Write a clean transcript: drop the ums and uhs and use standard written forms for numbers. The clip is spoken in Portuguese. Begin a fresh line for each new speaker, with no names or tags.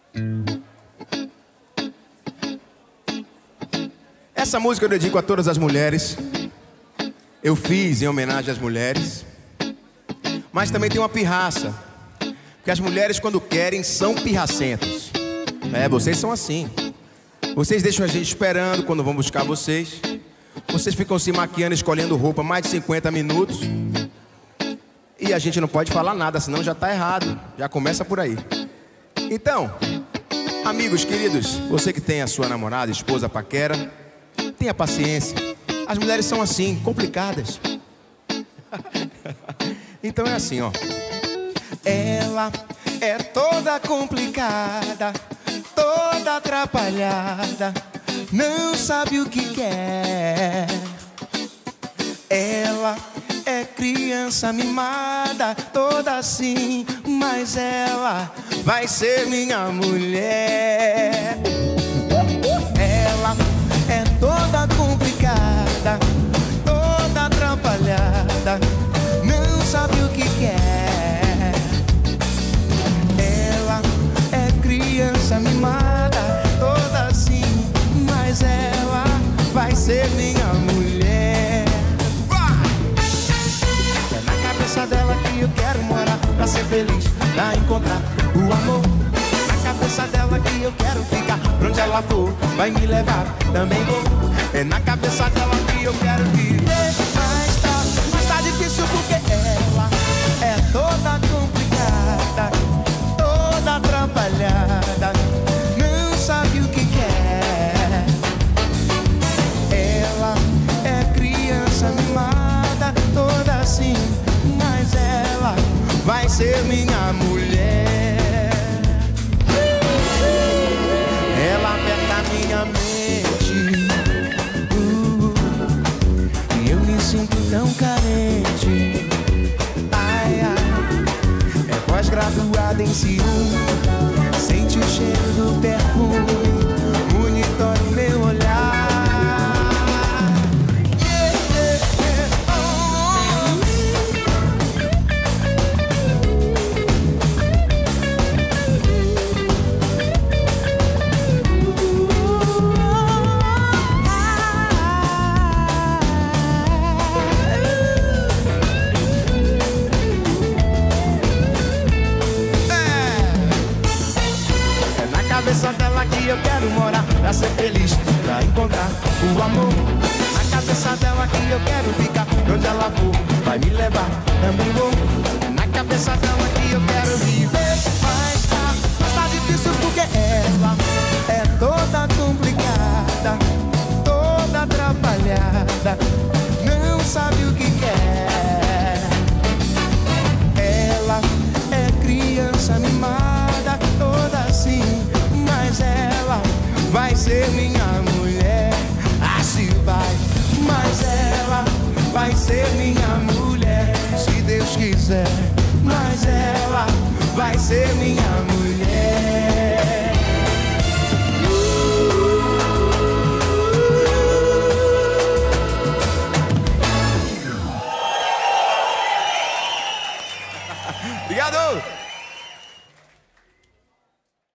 Essa música eu dedico a todas as mulheres. Eu fiz em homenagem às mulheres. Mas também tem uma pirraça, porque as mulheres, quando querem, são pirracentas. Vocês são assim. Vocês deixam a gente esperando quando vão buscar vocês. Vocês ficam se maquiando, escolhendo roupa mais de 50 minutos. E a gente não pode falar nada, senão já tá errado. Já começa por aí. Então, amigos queridos, você que tem a sua namorada, esposa, paquera, tenha paciência. As mulheres são assim, complicadas. Então é assim, ó. Ela é toda complicada, toda atrapalhada, não sabe o que quer. Ela é criança mimada, toda assim, mas ela vai ser minha mulher. Ela é toda complicada, toda atrapalhada, não sabe o que quer. Ela é criança mimada, toda assim, mas ela vai ser minha mulher. É na cabeça dela que eu quero morar, pra ser feliz, pra encontrar o amor. Na cabeça dela que eu quero ficar, pra onde ela for, vai me levar, também vou. É na cabeça dela que eu quero viver, mas tá difícil porque ela é toda complicada, toda atrapalhada, não sabe o que quer. Ela é criança mimada, toda assim, mas ela vai ser minha mulher. Ela aperta minha mente, e eu me sinto tão carente. Ai, ai, é pós-graduada em ciúme, sente o cheiro do perfume, monitore meu olhar. Cabeça dela que eu quero morar, pra ser feliz, pra encontrar o amor. Na cabeça dela que eu quero ficar, onde ela for, vai me levar, também vou. Na cabeça dela que eu quero viver, mas tá difícil porque ela é toda complicada, toda atrapalhada, não sabe o que quer. Ela é criança mimada, toda assim, mas ela vai ser minha mulher. Assim vai, mas ela vai ser minha mulher. Se Deus quiser, mas ela vai ser minha